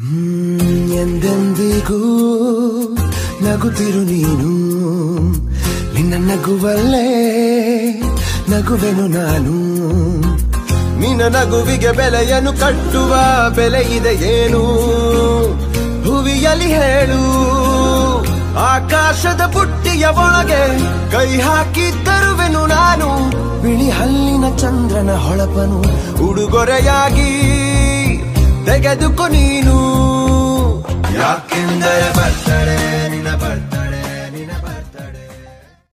ಎಂದೆಂದಿಗೂ ನಗುತ್ತಿರು ನೀನು, ನಿನ್ನ ನಗುವಲ್ಲೇ ನಗುವೆನು ನಾನು. ನಿನ್ನ ನಗುವಿಗೆ ಬೆಲೆಯನ್ನು ಕಟ್ಟುವ ಬೆಲೆ ಇದೆ ಏನು, ಹುವಿಯಲ್ಲಿ ಹೇಳು. ಆಕಾಶದ ಬುಟ್ಟಿಯ ಒಳಗೆ ಕೈ ಹಾಕಿ ತರುವೆನು ನಾನು, ಬಿಳಿ ಹಲ್ಲಿನ ಚಂದ್ರನ ಹೊಳಪನು ಉಡುಗೊರೆಯಾಗಿ ತೆಗೆದುಕೊ ನೀನು. ಯಾಕೆಂದರೆ ಬರ್ತಡೆ ನಿನ್ನ ಬರ್ತಡೆ